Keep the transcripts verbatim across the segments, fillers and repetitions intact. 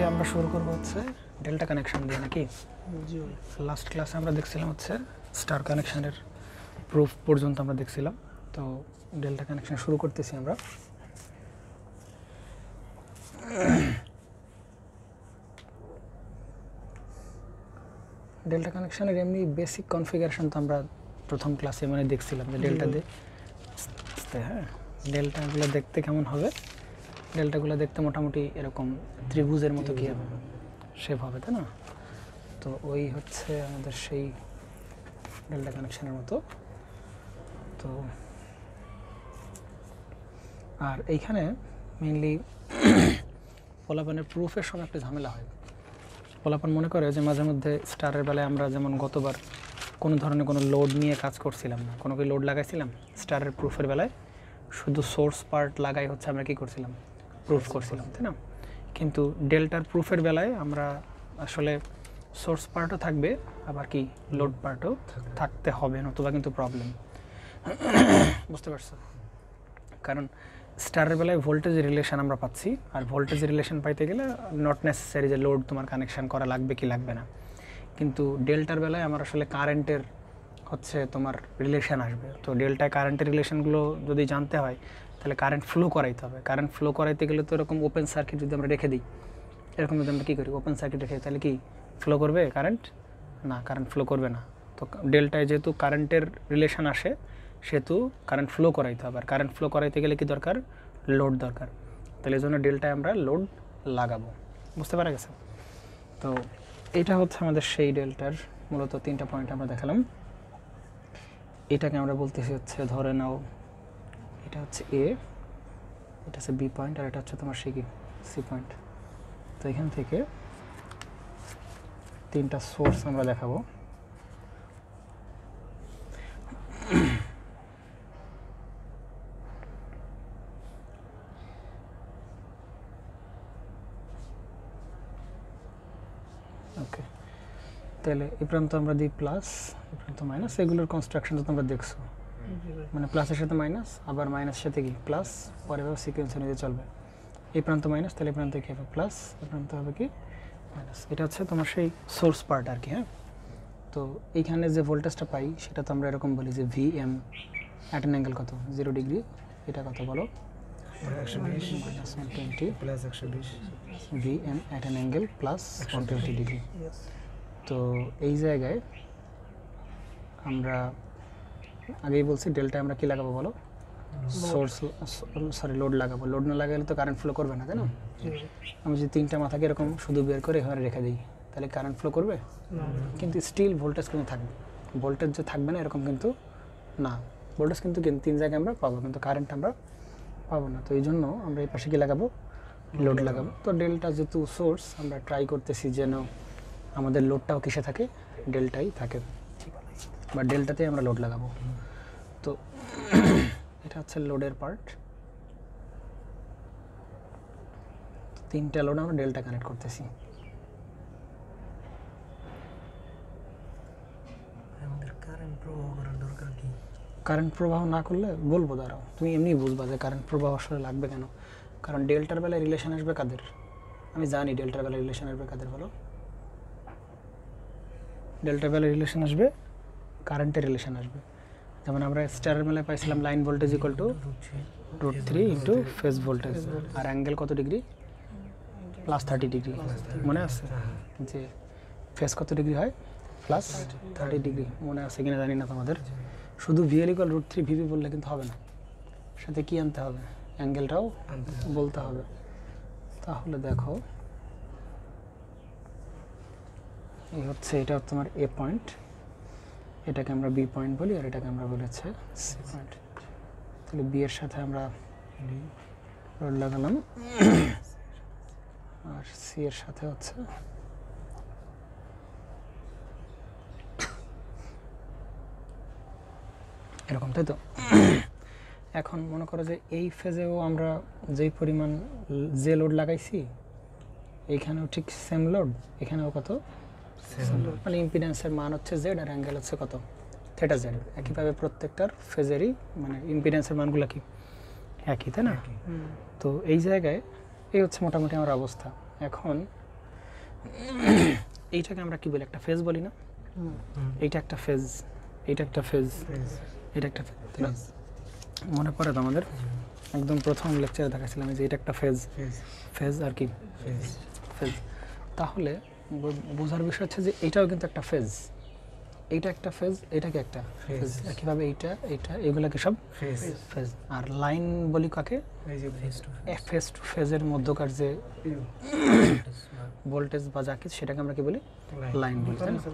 আমরা শুরু করব হচ্ছে ডেল্টা কানেকশন দিয়ে নাকি লাস্ট ক্লাসে আমরা দেখছিলাম হচ্ছে স্টার কানেকশনের প্রুফ পর্যন্ত আমরা দেখছিলাম। তো ডেল্টা কানেকশন শুরু করতেছি আমরা। ডেল্টা কানেকশনের এমনি বেসিক কনফিগারেশন তো আমরা প্রথম ক্লাসে মানে দেখছিলাম যে ডেল্টা দিয়ে হ্যাঁ ডেল্টাগুলো দেখতে কেমন হবে। ডেল্টাগুলো দেখতে মোটামুটি এরকম ত্রিভুজের মতো কি হবে, শেপ হবে, তাই না? তো ওই হচ্ছে আমাদের সেই ডেল্টা কানেকশনের মতো। তো আর এইখানে মেইনলি পোলাপানের প্রুফের সময় একটা ঝামেলা হয়। পোলাপান মনে করে যে মাঝে মধ্যে স্টারের বেলায় আমরা যেমন গতবার কোনো ধরনের কোনো লোড নিয়ে কাজ করছিলাম না, কোনো কি লোড লাগাইছিলাম স্টারের প্রুফের বেলায় শুধু সোর্স পার্ট লাগাই হচ্ছে আমরা কি করছিলাম, প্রুফ করছিলাম, তাই না? কিন্তু ডেল্টার প্রুফের বেলায় আমরা আসলে সোর্স পার্টও থাকবে, আবার কি লোড পার্টও থাকতে হবে, নতুবা কিন্তু প্রবলেম। বুঝতে পারছো? কারণ স্টারের বেলায় ভোল্টেজ রিলেশন আমরা পাচ্ছি, আর ভোল্টেজ রিলেশন পাইতে গেলে নট নেসেসারি যে লোড তোমার কানেকশন করা লাগবে কি লাগবে না। কিন্তু ডেল্টার বেলায় আমার আসলে কারেন্টের হচ্ছে তোমার রিলেশন আসবে। তো ডেল্টায় কারেন্টের রিলেশনগুলো যদি জানতে হয় তাহলে কারেন্ট ফ্লো করাইতে হবে। কারেন্ট ফ্লো করাইতে গেলে তো এরকম ওপেন সার্কিট যদি আমরা রেখে দিই, এরকম যদি আমরা কী করি ওপেন সার্কিট রেখে, তাহলে কি ফ্লো করবে কারেন্ট? না, কারেন্ট ফ্লো করবে না। তো ডেল্টায় যেহেতু কারেন্টের রিলেশন আসে সেহেতু কারেন্ট ফ্লো করাইতে হবে। আর কারেন্ট ফ্লো করাইতে গেলে কি দরকার? লোড দরকার। তাহলে এই জন্য ডেল্টায় আমরা লোড লাগাবো। বুঝতে পারা গেছে? তো এটা হচ্ছে আমাদের সেই ডেল্টার মূলত তিনটা পয়েন্ট আমরা দেখালাম। এটাকে আমরা বলতেছি হচ্ছে, ধরে নাও এটা হচ্ছে এ, এটা হচ্ছে বি পয়েন্ট, আর এটা হচ্ছে তোমার সে কি সি পয়েন্ট। তো এখান থেকে তিনটা সোর্স আমরা দেখাবো। ওকে, তাহলে এই প্রান্ত আমরা দিই প্লাস, এই প্রান্ত মাইনাস। এগুলোর কনস্ট্রাকশনটা তোমরা দেখছো, মানে প্লাসের সাথে মাইনাস, আবার মাইনাসের সাথে কি প্লাস, পরে ভাবে সিকোয়েন্স অনুযায়ী চলবে। এই প্রান্ত মাইনাস, তাহলে এই প্রান্তে কী হবে প্লাস, এই প্রান্ত হবে কি মাইনাস। এটা হচ্ছে তোমার সেই সোর্স পার্ট আর কি। হ্যাঁ, তো এইখানে যে ভোল্টেজটা পাই সেটা তো আমরা এরকম বলি যে V M at an angle কত, জিরো ডিগ্রি। এটা কত বলো? একশো বিশ মাইনাস ওয়ান টোয়েন্টি প্লাস একশো বিশ V M at an angle plus one twenty degree. তো এই জায়গায় আমরা আগেই বলছি ডেল্টা আমরা কি লাগাবো বলো? সোর্স, সরি লোড লাগাবো। লোড না লাগালে তো কারেন্ট ফ্লো করবে না, তাই না? আমি যদি তিনটা মাথাকে এরকম শুধু বের করে এখানে রেখে দিই তাহলে কারেন্ট ফ্লো করবে? কিন্তু স্টিল ভোল্টেজ কিন্তু থাকবে। ভোল্টেজ যে থাকবে না এরকম কিন্তু না, ভোল্টেজ কিন্তু তিন জায়গায় আমরা পাবো, কিন্তু কারেন্ট আমরা পাবো না। তো এই জন্য আমরা এই পাশে কি লাগাবো? লোড লাগাবো। তো ডেল্টা যেহেতু সোর্স, আমরা ট্রাই করতেছি যেন আমাদের লোডটাও কিসে থাকে? ডেল্টাই থাকে, বা ডেল্টাতেই আমরা লোড লাগাবো। তো এটা হচ্ছে লোডের পার্ট। তিনটা লোড আমরা ডেল্টা কানেক্ট করতেছি। আমাদের কারেন্ট প্রবাহ করার দরকার কি? কারেন্ট প্রবাহ না করলে বলবো, দাঁড়াও, তুমি এমনি বুঝবা যে কারেন্ট প্রবাহ আসলে লাগবে কেন। কারণ ডেল্টার বেলায় রিলেশন আসবে কাদের? আমি জানি ডেল্টার বেলায় রিলেশন আসবে কাদের বলো? ডেল্টার বেলায় রিলেশন আসবে কারেন্টের রিলেশন আসবে। যেমন আমরা স্টারের বেলায় পাইছিলাম line voltage equal to root three into phase voltage, আর অ্যাঙ্গেল কত ডিগ্রি? Plus thirty degree. মনে আছে যে ফেজ কত ডিগ্রি হয়? Plus thirty degree. মনে আছে কিনা জানি না তোমাদের। শুধু VL equal root three VV বললে কিন্তু হবে না, সাথে কি আনতে হবে? অ্যাঙ্গেলটাও বলতে হবে। তাহলে দেখো এই হচ্ছে, এটা তোমার এ পয়েন্ট, এটাকে আমরা বি পয়েন্ট বলি, আর এটাকে আমরা বলেছে সি পয়েন্ট। তাহলে বি এর সাথে আমরা রড লাগালাম, আর সি এর সাথে হচ্ছে এরকম, তাই তো? এখন মনে করো যে এই ফেজেও আমরা যেই পরিমাণ যে লোড লাগাইছি এইখানেও ঠিক সেম লোড, এখানেও কত সেম লোড, মানে ইম্পিডেন্সের মান হচ্ছে জেড আর অ্যাঙ্গেল হচ্ছে কত? Theta Z. একইভাবে প্রত্যেকটার ফেজেরই মানে ইম্পিডেন্সের মানগুলো কি একই, তাই না? তো এই জায়গায় এই হচ্ছে মোটামুটি আমার অবস্থা। এখন এইটাকে আমরা কি বলি, একটা ফেজ বলি না? এইটা একটা ফেজ, এইটা একটা ফেজ, এটা একটা ফেজ। মনে পড়ে তো আমাদের একদম প্রথম লেকচারে দেখাছিলাম যে এটা একটা ফেজ, ফেজ আর কি ফেজ। তাহলে বো- বোঝার বিষয় হচ্ছে যে এটাও কিন্তু একটা ফেজ, এইটা একটা ফেজ, এটাকে একটা ফেজ। একইভাবে এইটা এইটা এগুলাকে সব ফেজ ফেজ। আর লাইন বলি কাকে? এই যে ফেজ টু ফেজ টু ফেজের মধ্যকার যে ভোল্টেজ বা যা কিছু সেটাকে আমরা কি বলি? লাইন বলি, তাই না?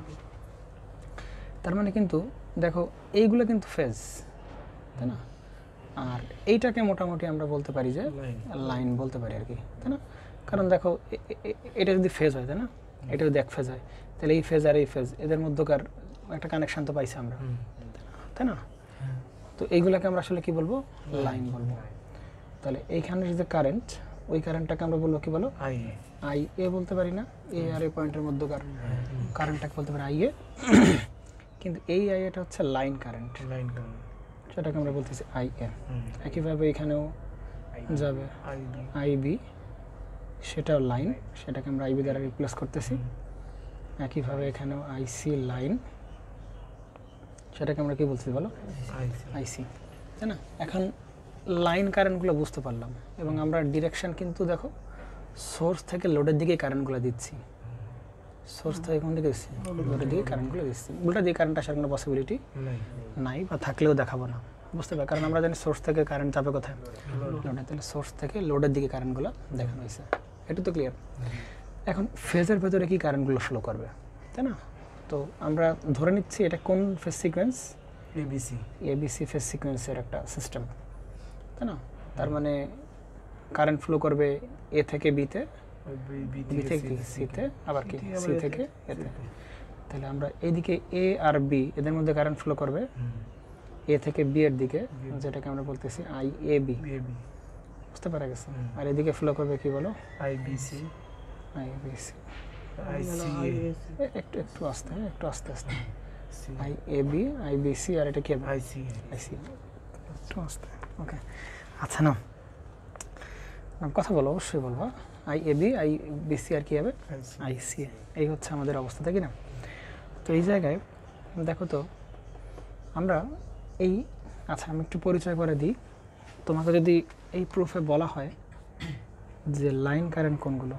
তার মানে কিন্তু দেখো এইগুলো কিন্তু ফেজ, তাই না? আর এইটাকে মোটামুটি আমরা বলতে পারি যে লাইন বলতে পারি আর কি, তাই না? কারণ দেখো এ- এ- এ- এটা যদি ফেজ হয়, তাই না, এটা যদি এক ফেজ হয়, তাহলে এই ফেজ আর এই ফেজ এদের মধ্যকার একটা কানেকশন তো পাইছি আমরা, তাই না? তো এইগুলোকে আমরা আসলে কি বলবো? লাইন বলবো। তাহলে এইখানের যে কারেন্ট, ওই কারেন্টটাকে আমরা বলবো কি বলো? আই আই এ বলতে পারি না? এ আর এ পয়েন্টের মধ্যকার কারেন্টটাকে বলতে পারি আই এ। কিন্তু এই আই এটা হচ্ছে লাইন কারেন্ট, লাইন কারেন্ট সেটাকে আমরা বলতেছি আই এ। একইভাবে এখানেও যাবে আই বি আই বি, সেটাও লাইন, সেটাকে আমরা আইবি দ্বারা রিপ্লেস করতেছি। একইভাবে এখানেও আইসি লাইন, সেটাকে আমরা কি বলছি বলো? আই আইসি, তাই না? এখন লাইন কারেন্টগুলো বুঝতে পারলাম এবং আমরা ডিরেকশন কিন্তু দেখো সোর্স থেকে লোডের দিকে কারেন্টগুলো দিচ্ছি, সোর্স থেকে কোন দিকে দিচ্ছি? লোডের দিকে কারেন্টগুলো দিচ্ছি। উল্টা দিকে কারেন্ট আসার কোনো পসিবিলিটি নাই নাই বা থাকলেও দেখাবো না, বুঝতে পারি? কারণ আমরা জানি সোর্স থেকে কারেন্ট যাবে কোথায়? লোডে। তাহলে সোর্স থেকে লোডের দিকে কারেন্টগুলো দেখানো হয়েছে, এটা তো ক্লিয়ার। এখন ফেজের ভেতরে কি কারেন্টগুলো ফ্লো করবে, তাই না? তো আমরা ধরে নিচ্ছি এটা কোন phase sequence? ABC ABC phase সিকোয়েন্সের একটা সিস্টেম, তাই না? তার মানে কারেন্ট ফ্লো করবে এ থেকে বিতে, বি বি থেকে সিতে, আবার কি সি থেকে এতে। তাহলে আমরা এইদিকে এ আর বি এদের মধ্যে কারেন্ট ফ্লো করবে এ থেকে বি এর দিকে, যেটাকে আমরা বলতেছি আই এ বি, এবি বুঝতে পারা গেছে? আর এদিকে ফ্লো করবে কি বলো? IBC I B C. IC একটু একটু আস্তে, হ্যাঁ, একটু আস্তে আস্তে। I A B, I B C, আর এটা কি হবে? আইসি আইসি। একটু আস্তে, ওকে। আচ্ছা না, না, কথা বলো, অবশ্যই বলবো। I A B, I B C, আর কি হবে? IC I C. এই হচ্ছে আমাদের অবস্থা, তাই কি না? তো এই জায়গায় দেখো তো আমরা এই, আচ্ছা আমি একটু পরিচয় করে দিই তোমাকে। যদি এই প্রুফে বলা হয় যে লাইন কারেন্ট কোনগুলো,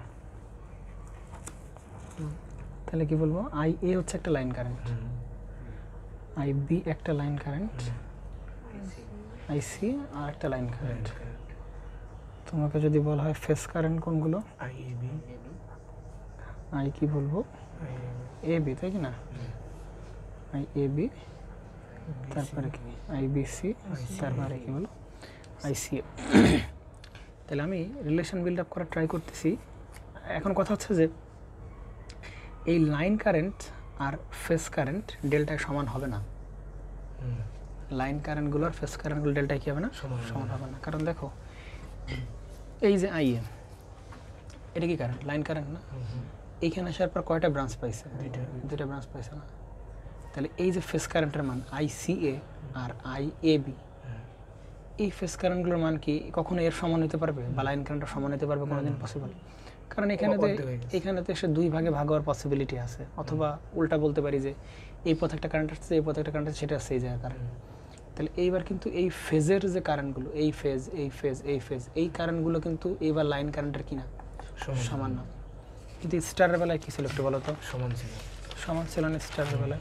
তাহলে কি বলবো? আই এ হচ্ছে একটা লাইন কারেন্ট, আই বি একটা লাইন কারেন্ট, আই সি আর একটা লাইন কারেন্ট। তোমাকে যদি বলা হয় ফেজ কারেন্ট কোনগুলো, আইএবি আই কি বলবো? এ বি, তাই কি না? আই এ বি, তারপরে কি আই বি সি, তারপরে কি বলো? I C A. তাহলে আমি রিলেশন বিল্ড আপ করার ট্রাই করতেছি। এখন কথা হচ্ছে যে এই লাইন কারেন্ট আর ফেজ কারেন্ট ডেল্টায় সমান হবে না। লাইন কারেন্টগুলো আর ফেজ কারেন্টগুলো ডেল্টায় কি হবে না? সমান হবে সমান হবে না। কারণ দেখো এই যে আই এ, এটা কি কারেন্ট? লাইন কারেন্ট না? এইখানে আসার পর কয়টা ব্রাঞ্চ পাইছে? দুইটা দুইটা ব্রাঞ্চ পাইছে না? তাহলে এই যে ফেজ কারেন্টের মান আই সি এ আর আই এ বি, এই ফেজ কারেন্টগুলোর মান কি কখনো এর সমান হতে পারবে বা লাইন কারেন্টের সমান হতে পারবে? কোনোদিন পসিবল? কারণ এখানেতে অর্ধেক হয়ে গেছে। এখানেতে এসে দুই ভাগে ভাগ হওয়ার পসিবিলিটি আছে, অথবা উল্টা বলতে পারি যে এই পথে একটা কারেন্ট আসছে, এই পথে একটা কারেন্ট আসছে, সেটা আসছে এই জায়গায় কারেন্ট। তাহলে এইবার কিন্তু এই ফেজের যে কারেন্টগুলো, এই ফেজ এই ফেজ এই ফেজ এই কারেন্টগুলো কিন্তু এইবার লাইন কারেন্টের কিনা সমান না। কিন্তু স্টারের বেলায় কী ছিল একটু বলো তো? সমান ছিল সমান ছিল না স্টারের বেলায়।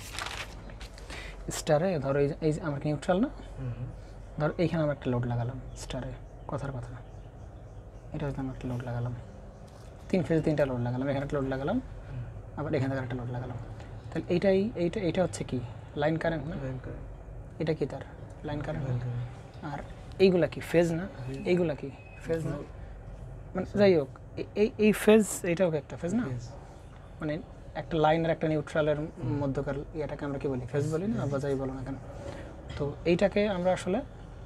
স্টারে ধরো এই যে- এই যে আমার নিউট্রাল না, ধর এইখানে আমরা একটা লোড লাগালাম স্টারে, কথার কথা, এটা হয়তো আমরা একটা লোড লাগালাম, তিন ফেজে তিনটা লোড লাগালাম, এখানে একটা লোড লাগালাম, আবার এখানে থেকে একটা লোড লাগালাম। তাহলে এইটাই এইটা এইটা হচ্ছে কি লাইন কারেন্ট না? এটা কি তার লাইন কারেন্ট? আর এইগুলা কি ফেজ না? এইগুলা কি ফেজ না? মানে যাই হোক এ- এই এই ফেজ এইটাও কি একটা ফেজ না? মানে একটা লাইন আর একটা নিউট্রালের মধ্যকার ইয়েটাকে আমরা কি বলি? ফেজ বলি না, বা যাই বলো না কেন। তো এইটাকে আমরা আসলে,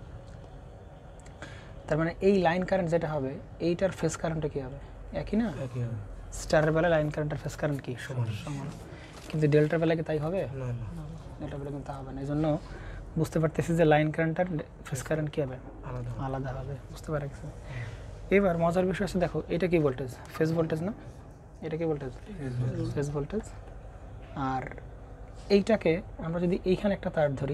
তার মানে এই লাইন কারেন্ট যেটা হবে এইটার ফেজ কারেন্টটা কি হবে? একই না? একই হবে স্টারের বেলায় লাইন কারেন্টের ফেজ কারেন্ট কি সমান সমান, কিন্তু ডেল্টার বেলায় কি তাই হবে? না না ডেল্টার বেলায় কিন্তু তা হবে না। এই জন্য বুঝতে পারতেছি যে লাইন কারেন্ট আর ফেজ কারেন্ট কি হবে? আলাদা আলাদা হবে, বুঝতে পারা গেছে। এবার মজার বিষয় আছে, দেখো এটা কি ভোল্টেজ? ফেজ ভোল্টেজ না? এটা কি ভোল্টেজ? Phase voltage. আর এইটাকে আমরা যদি এইখানে একটা তার ধরি,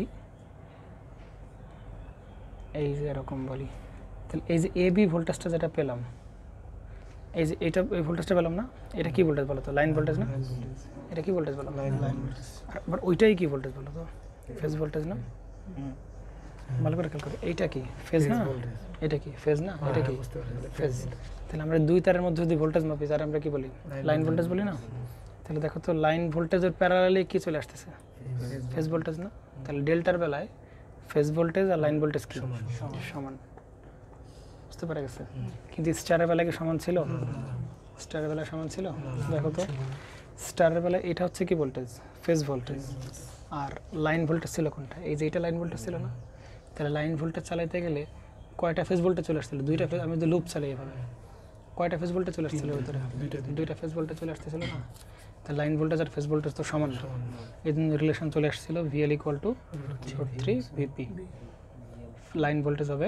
এই যে এরকম বলি, তাহলে এই যে এ বি ভোল্টেজটা যেটা পেলাম, এই যে এটা এই ভোল্টেজটা পেলাম না, এটা কি ভোল্টেজ বলো তো? লাইন ভোল্টেজ না? এটা কি ভোল্টেজ বলো? Line line voltage. আর আবার ওইটাই কি ভোল্টেজ বলো তো? ফেজ ভোল্টেজ না? ভালো করে খেয়াল করো, এইটা কি ফেজ না? এটা কি ফেজ না? এটা কি ফেজ? তাহলে আমরা দুই তারের মধ্যে যদি ভোল্টেজ মাপি, যার আমরা কি বলি? লাইন ভোল্টেজ বলি না? তাহলে দেখো তো লাইন ভোল্টেজের প্যারালালে কি চলে আসতেছে? ফেজ ভোল্টেজ না? তাহলে ডেল্টার বেলায় ফেজ ভোল্টেজ আর লাইন ভোল্টেজ কি সমান? বুঝতে পারা গেছে? কিন্তু স্টারের বেলায় কি সমান ছিল? স্টারের বেলায় সমান ছিল? দেখো তো স্টারের বেলায় এটা হচ্ছে কি ভোল্টেজ? Phase voltage. আর লাইন ভোল্টেজ ছিল কোনটা? এই যে এটা লাইন ভোল্টেজ ছিল না? তাহলে লাইন ভোল্টেজ চালাইতে গেলে কয়টা ফেজ ভোল্টেজ চলে আসছিল? দুইটা ফেজ। আমি যদি লুপ চালাই এভাবে, কয়টা ফেজ ভোল্টেজ চলে আসছিল ভিতরে? দুইটা ফেজ ভোল্টেজ চলে আসতেছিল না? তাহলে লাইন ভোল্টেজ আর ফেজ ভোল্টেজ তো সমান না, এই জন্য রিলেশন চলে আসছিল VL equal to root three VP. Line voltage হবে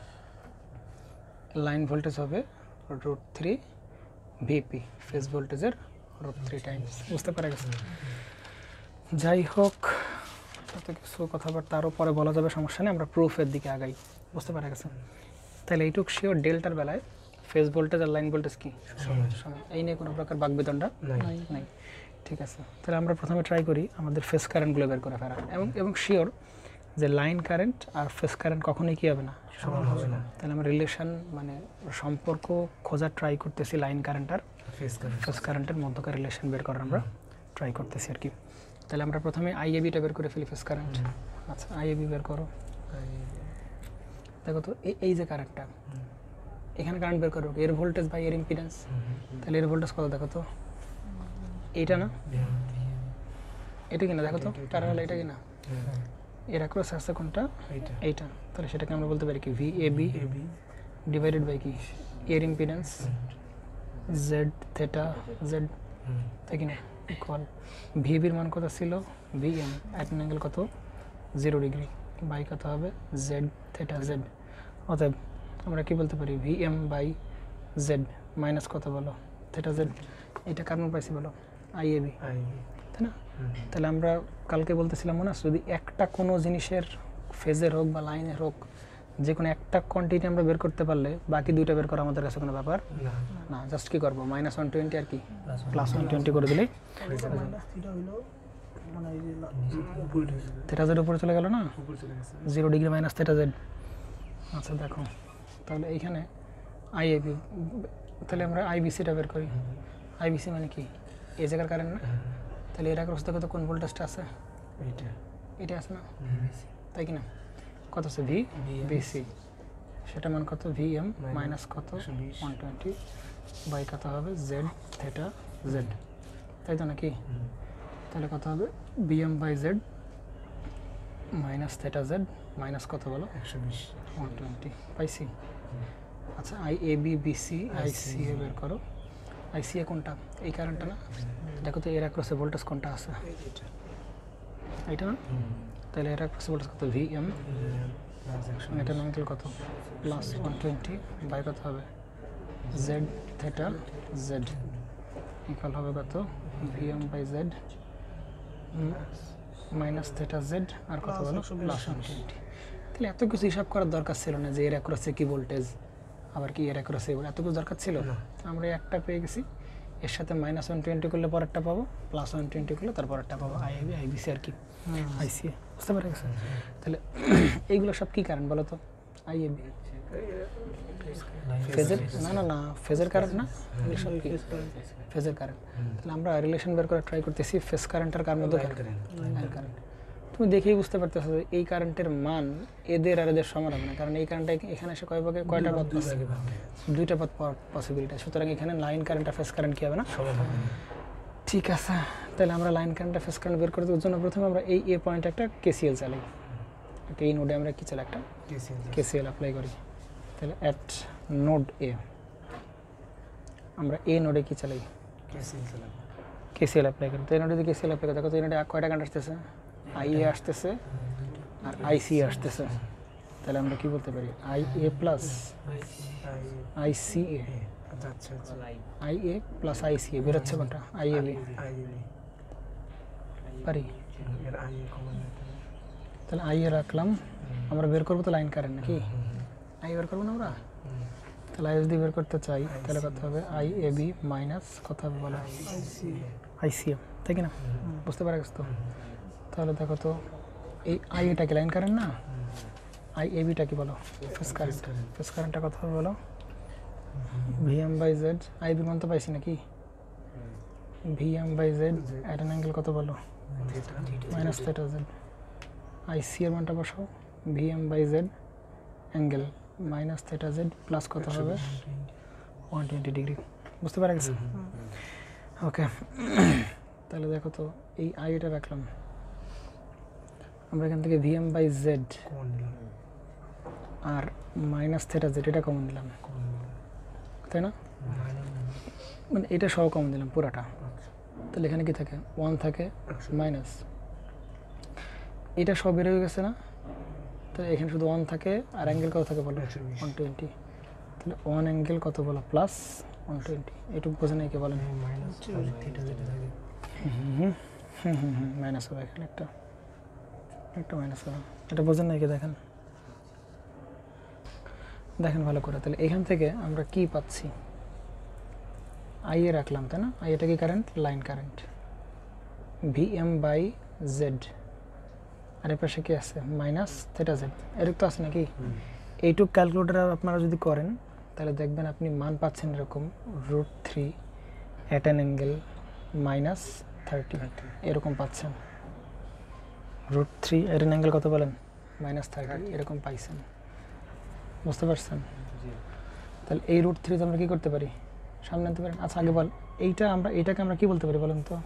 লাইন ভোল্টেজ হবে রুট থ্রি ভিপি, ফেজ ভোল্টেজের রুট থ্রি টাইমস। বুঝতে পারা গেছে? যাই হোক, এত কিছু কথাবার্তা আরও পরে বলা যাবে, সমস্যা নেই, আমরা প্রুফের দিকে আগাই। বুঝতে পারা গেছে? তাহলে এইটুক শিওর ডেল্টার বেলায় ফেজ ভোল্টেজ আর লাইন ভোল্টেজ কি সমান? এই নিয়ে কোনো প্রকার বাকবিতণ্ডা নাই। ঠিক আছে, তাহলে আমরা প্রথমে ট্রাই করি আমাদের ফেজ কারেন্টগুলো বের করে ফেলা, এবং এবং শিওর যে লাইন কারেন্ট আর ফেজ কারেন্ট কখনোই কী হবে না? সমান হবে না। তাহলে আমরা রিলেশন মানে সম্পর্ক খোঁজার ট্রাই করতেছি লাইন কারেন্ট আর ফেজ কারেন্টের মধ্যকার রিলেশন বের করার আমরা ট্রাই করতেছি আর কি। তাহলে আমরা প্রথমে আইএবিটা বের করে ফেলি, ফেজ কারেন্ট। আচ্ছা, আইএবি বের করো। দেখো তো এই এই যে কারেন্টটা, এখানে কারেন্ট বের করো, এর ভোল্টেজ বাই এর ইম্পিডেন্স। তাহলে এর ভোল্টেজ কত দেখো তো? এইটা না? এটা কিনা দেখো তো, প্যারালাল এটা কিনা? এর অ্যাক্রস আছে কোনটা? এইটা। তাহলে সেটাকে আমরা বলতে পারি কি? V A B divided by কি? এর ইম্পিডেন্স জেড থেটা জেড, তাই কিনা? ইকুয়াল ভি বির মান কত ছিল? V M at an angle কত? জিরো ডিগ্রি বাই কত হবে? Z theta Z. অতএব আমরা কি বলতে পারি? V M by Z minus কত বলো? Theta Z. এটা কার মান পাইছি বলো? আইএবি, তাই না? তাহলে আমরা কালকে বলতেছিলাম মনে আছে, যদি একটা কোনো জিনিসের ফেজের হোক বা লাইনের হোক, যে কোনো একটা কোয়ান্টিটি আমরা বের করতে পারলে বাকি দুইটা বের করা আমাদের কাছে কোনো ব্যাপার না। জাস্ট কি করবো? মাইনাস ওয়ান টোয়েন্টি আর কি প্লাস ওয়ান টোয়েন্টি করে দিলেই থেটা জেড উপরে চলে গেল না? Zero degree minus theta Z. আচ্ছা দেখো, তাহলে এইখানে আইএবি, তাহলে আমরা আইবিসিটা বের করি। আইবিসি মানে কি? এই জায়গার কারেন্ট না? তাহলে এর অ্যাক্রস থেকে তো কোন ভোল্টেজটা আছে? এইটা এটা আছে না? তাই কি না? কত আছে? ভি বিসি, সেটা মান কত? ভি এম মাইনাস কত? ওয়ান টোয়েন্টি বাই কত হবে? জেড থেটা জেড, তাই তো নাকি? তাহলে কত হবে? V M by Z minus theta Z minus কত বলো? একশো বিশ, ওয়ান টোয়েন্টি পাইছি। আচ্ছা, I A B BC I C A বের করো। আই সি এ কোনটা? এই কারেন্টটা না? দেখো তো এর অ্যাক্রসে ভোল্টেজ কোনটা আছে? এইটা না? তাহলে এর অ্যাক্রসে ভোল্টেজ কত? ভি এম, এটা অ্যাঙ্গেল কত? প্লাস ওয়ান টোয়েন্টি বাই কত হবে? জেড থেটা জেড ইকুয়াল হবে কত? V M by Z minus theta Z আর কত বলো? Plus one twenty. তাহলে এত কিছু হিসাব করার দরকার ছিল না যে এর অ্যাক্রসে কি ভোল্টেজ, আবার কি এর অ্যাক্রসে, এত কিছু দরকার ছিল না। আমরা একটা পেয়ে গেছি, এর সাথে মাইনাস ওয়ান টোয়েন্টি করলে পরেরটা পাবো, প্লাস ওয়ান টোয়েন্টি করলে তারপরেরটা পাবো। আইএবি আইবিসি আর কি আইসিএ। বুঝতে পারা গেছে? তাহলে এইগুলো সব কী কারেন্ট বলো তো? আইএবি ফেজের না না না ফেজের কারেন্ট না, এগুলো সব কি ফেজের কারেন্ট। তাহলে আমরা রিলেশন বের করে ট্রাই করতেছি ফেজ কারেন্ট আর কার মধ্যে? Line current. তুমি দেখেই বুঝতে পারতেছো যে এই কারেন্টের মান এদের আর এদের সমান হবে না, কারণ এই কারেন্টটা এখানে এসে কয় ভাগে কয়টা পথ পাচ্ছে? দুইটা পথ পসিবিলিটি। সুতরাং এখানে লাইন কারেন্ট আর ফেজ কারেন্ট কী হবে না? ঠিক আছে, তাহলে আমরা লাইন কারেন্ট আর ফেজ কারেন্ট বের করার জন্য প্রথমে আমরা এই এ পয়েন্টে একটা কেসিএল চালাই। একটা এই নোডে আমরা কী চালাই? একটা কেসিএল অ্যাপ্লাই করি। তাহলে অ্যাট নোড এ আমরা এ নোডে কী চালাই? কেসিএল অ্যাপ্লাই করি। তো এই নোডে যদি কেসিএল অ্যাপ্লাই করি, দেখো তো এই নোডে কয়টা কারেন্ট আসতেছে? আইএ আসতেছে আর আইসি আসতেছে। তাহলে আমরা কি বলতে পারি I A plus I C A, আচ্ছা আচ্ছা আচ্ছা I A plus I C A বেরোচ্ছে কোনটা I A B I A B পারি। এর আই এ কমন নিতে হবে। তাহলে আই এ রাখলাম, আমরা বের করবো তো লাইন কারেন্ট নাকি, আই বের করবো না আমরা, হুম। তাহলে আই যদি বের করতে চাই তাহলে কত হবে আই এ বি মাইনাস কত হবে বলো আই সি এ, তাই কি না? বুঝতে পারা গেছে তো? তাহলে দেখো তো এই আই এটা কি লাইন কারেন্ট না, আই এ বিটা কি বলো ফেজ কারেন্ট, ফেজ কারেন্টটা কত হবে বলো V M by Z, I বির মান তো পাইছি নাকি, V M by Z at an angle কত বলো minus theta Z, I C এর মানটা বসাও V M by Z angle minus theta Z plus কত হবে ওয়ান টোয়েন্টি ডিগ্রি। বুঝতে পারা গেছে? ওকে, তাহলে দেখো তো এই আই এটা রাখলাম, আমরা এখান থেকে V M by Z common নিলাম আর মাইনাস থেটা জেড এটা কমন দিলাম, কমন নিলাম তাই না? মানে এটা সহ কমন দিলাম পুরাটা, তাহলে এখানে কি থাকে ওয়ান থাকে মাইনাস, এটা সব বের হয়ে গেছে না, তাহলে এখানে শুধু ওয়ান থাকে আর অ্যাঙ্গেল কত থাকে বলো ওয়ান টোয়েন্টি, তাহলে ওয়ান অ্যাঙ্গেল কত বলো প্লাস ওয়ান টোয়েন্টি, এটুকু বোঝে নাই কে বলেন? মাইনাস থিটা যেটা থাকে হুম হুম হুম হুম হুম মাইনাস হবে এখানে একটা, একটা মাইনাস হবে, এটা বোঝেন নাই কি দেখেন, দেখেন ভালো করে। তাহলে এখান থেকে আমরা কি পাচ্ছি আই এ রাখলাম তাই না, আই এটা কি current line current V M by Z আর এর পাশে কি আছে মাইনাস থেটা জেড, এরকম তো আছে নাকি? এইটুক ক্যালকুলেটার আপনারা যদি করেন তাহলে দেখবেন আপনি মান পাচ্ছেন এরকম root three at an angle minus thirty এরকম পাচ্ছেন, root three at an angle কত বলেন মাইনাস থার্টি এরকম পাইছেন। বুঝতে পারছেন? তাহলে এই রুট থ্রিতে আমরা কী করতে পারি সামনে আনতে পারেন। আচ্ছা আগে বল এইটা আমরা এইটাকে আমরা কি বলতে পারি বলেন তো,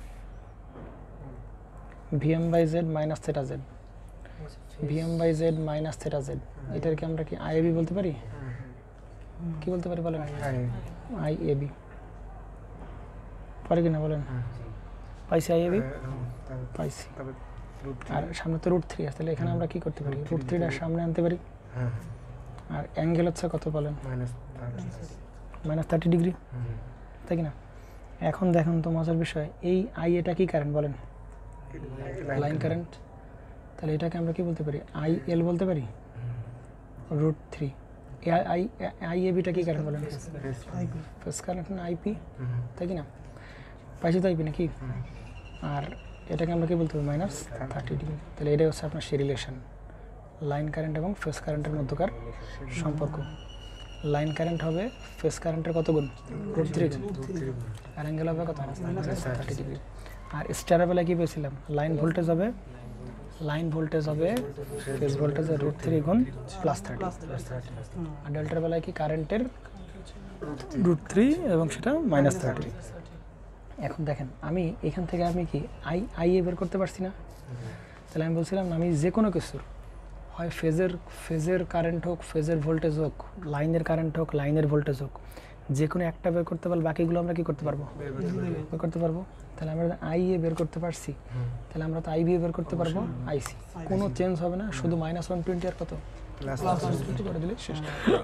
VM by Z minus theta Z, VM by Z minus theta Z, এটার কি আমরা কি আই এ বি বলতে পারি? কি বলতে পারি বলেন? আই এ বি পারি কিনা বলেন? পাইছি আই এ বি পাইছি, আর সামনে তো রুট থ্রি আছে, তাহলে এখানে আমরা কি করতে পারি রুট থ্রিটা সামনে আনতে পারি, আর অ্যাঙ্গেল হচ্ছে কত বলেন মাইনাস থার্টি ডিগ্রি, তাই কিনা? এখন দেখুন তো মজার বিষয়, এই আই এটা কি কারেন্ট বলেন লাইন কারেন্ট, তাহলে এটাকে আমরা কি বলতে পারি আই এল বলতে পারি root three, I I A বিটা কি কারেন্ট বলেন ফেজ কারেন্ট না আইপি, তাই কিনা? পাইছি তো আইপি নাকি? আর এটাকে আমরা কি বলতে পারি মাইনাস থার্টি ডিগ্রি, তাহলে এটাই হচ্ছে আপনার সেই রিলেশন লাইন কারেন্ট এবং ফেজ কারেন্টের মধ্যকার সম্পর্ক। লাইন কারেন্ট হবে ফেজ কারেন্টের কত গুণ রুট থ্রি গুণ, আর অ্যাঙ্গেল হবে কত মাইনাস থার্টি ডিগ্রি। আর স্টারের বেলায় কী পেয়েছিলাম লাইন ভোল্টেজ হবে লাইন ভোল্টেজ হবে ফেজ ভোল্টেজের রুট থ্রি গুণ প্লাস থার্টি, আর ডেল্টার বেলায় কি কারেন্টের রুট থ্রি এবং সেটা মাইনাস থার্টি। এখন দেখেন আমি এখান থেকে আমি কি আই আই এ বের করতে পারছি না, তাহলে আমি বলছিলাম আমি যে কোনো কিছুর হয় ফেজের ফেজের কারেন্ট হোক ফেজের ভোল্টেজ হোক লাইনের কারেন্ট হোক লাইনের ভোল্টেজ হোক যে কোনো একটা বের করতে পারলে বাকিগুলো আমরা কি করতে পারবো বের করতে পারবো। তাহলে আমরা আই এ বের করতে পারছি, তাহলে আমরা তো আই বি বের করতে পারবো আইসি, কোনো চেঞ্জ হবে না, শুধু মাইনাস ওয়ান টোয়েন্টি আর কত প্লাস ওয়ান টোয়েন্টি করে দিলে শেষ।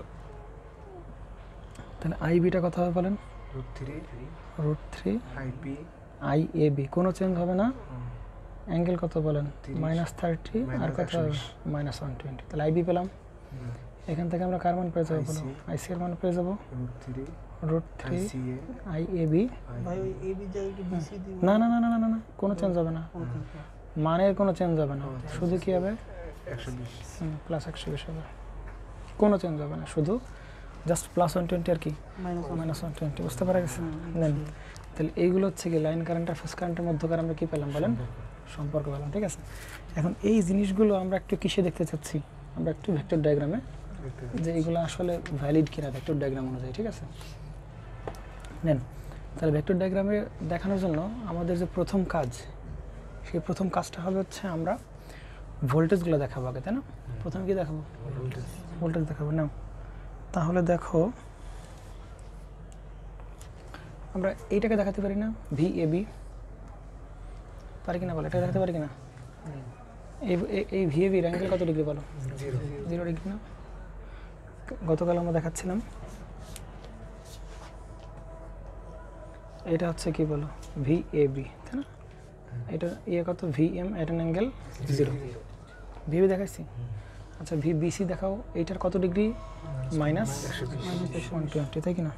তাহলে আই বিটা কত হবে বলেন root three root three IP I A B, কোনো চেঞ্জ হবে না, অ্যাঙ্গেল কত বলেন মাইনাস থার্টি আর কত মাইনাস ওয়ান টোয়েন্টি, তাহলে আইবি পেলাম। এখান থেকে আমরা কার মান পেয়ে যাবো বলো আইসি এর মান পেয়ে যাবো root three root three I A B, না না না না না না কোনো চেঞ্জ হবে না, মানের কোনো চেঞ্জ হবে না, শুধু কি হবে একশো বিশ প্লাস একশো বিশ হবে, কোনো চেঞ্জ হবে না, শুধু জাস্ট প্লাস ওয়ান টোয়েন্টি আর কি মাইনাস ওয়ান টোয়েন্টি। বুঝতে পারা গেছে? নেন তাহলে এইগুলো হচ্ছে কি লাইন কারেন্ট আর ফেজ কারেন্টের মধ্যকার আমরা কি পেলাম বলেন সম্পর্ক পেলাম, ঠিক আছে? এখন এই জিনিসগুলো আমরা একটু কিসে দেখতে চাচ্ছি, আমরা একটু ভেক্টর ডায়াগ্রামে, যে এগুলো আসলে ভ্যালিড কিনা ভেক্টর ডায়াগ্রাম অনুযায়ী, ঠিক আছে? নেন তাহলে ভেক্টর ডায়াগ্রামে দেখানোর জন্য আমাদের যে প্রথম কাজ সেই প্রথম কাজটা হবে হচ্ছে আমরা ভোল্টেজগুলো দেখাবো আগে, তাই না? প্রথমে কি দেখাবো ভোল্টেজ দেখাবো না, তাহলে দেখো আমরা এইটাকে দেখাতে পারি না ভি এ বি, পারি কিনা বলে এটা দেখাতে পারি কিনা এই এই- এই ভি এ বির অ্যাঙ্গেল কত ডিগ্রি বলো? জিরো জিরো ডিগ্রি না? গতকাল আমরা দেখাচ্ছিলাম এটা হচ্ছে কি বলো ভি এ বি, তাই না? এটা ইয়ে কত V M at an angle zero. V B দেখাচ্ছি। আচ্ছা ভি বি সি দেখাও, এইটার কত degree? Minus minus one twenty, তাই কি না?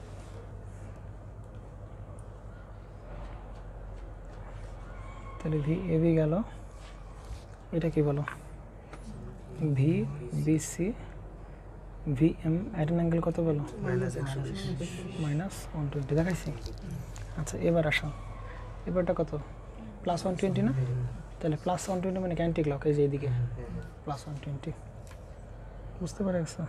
তাহলে ভি এ বি গেল, এটা কি বলো V B C V M at an angle কত বলো? মাইনাস একশো বিশ মাইনাস ওয়ান টোয়েন্টি দেখাইছি। আচ্ছা এবার আসো, এবারটা কত? প্লাস ওয়ান টোয়েন্টি না? তাহলে প্লাস ওয়ান টোয়েন্টি মানে ক্যান্টি ক্লক, এই যে এইদিকে প্লাস ওয়ান টোয়েন্টি, বুঝতে পারে গেছো?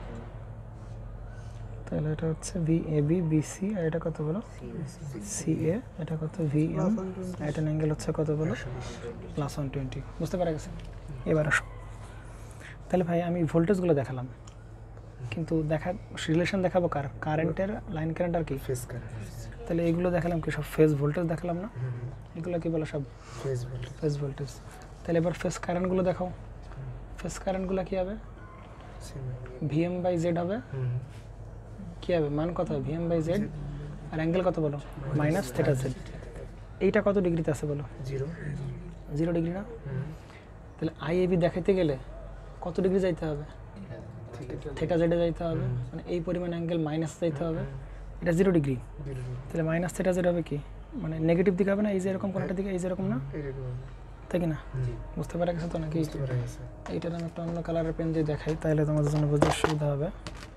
তাহলে এটা হচ্ছে V A B B C, আর এটা কত বলো সি এ, এটা কত V M at an angle হচ্ছে কত বলো প্লাস ওয়ান টোয়েন্টি, বুঝতে পারা গেছে? এবার আসো, তাহলে ভাই আমি ভোল্টেজগুলো দেখালাম, কিন্তু দেখা রিলেশন দেখাবো কার? কারেন্টের, লাইন কারেন্ট আর কি? ফেজ কারেন্ট তাহলে এইগুলো দেখালাম কি সব ফেজ ভোল্টেজ দেখালাম না? এগুলো কি বলো সব ফেজ ভোল্টেজ ফেজ ভোল্টেজ। তাহলে এবার ফেজ কারেন্টগুলো দেখাও। ফেজ কারেন্টগুলো কি হবে? ভিএম বাই জেড হবে। কি হবে মান কত হবে? ভিএম বাই জেড, আর অ্যাঙ্গেল কত বলো? Minus theta Z. এইটা কত ডিগ্রিতে আছে বলো? জিরো জিরো ডিগ্রি না? তাহলে আই এ বি দেখাইতে গেলে কত ডিগ্রি যাইতে হবে? থেটা জেডে যাইতে হবে, মানে এই পরিমাণ অ্যাঙ্গেল মাইনাস যাইতে হবে। এটা জিরো ডিগ্রি, তাহলে মাইনাস থেটা জেড হবে কি? মানে নেগেটিভ দিকে হবে না? এই যে এরকম কোনটা দিকে, এই যে এরকম না, তাই কি না? বুঝতে পারা গেছে তো নাকি? এইটার আমি একটা অন্য কালারের পেন দিয়ে দেখাই, তাহলে তোমাদের জন্য বোঝার সুবিধা হবে।